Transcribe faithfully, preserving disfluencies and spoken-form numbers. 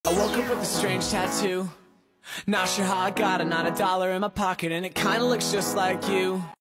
I woke up with a strange tattoo. Not sure how I got it, not a dollar in my pocket, and it kinda looks just like you.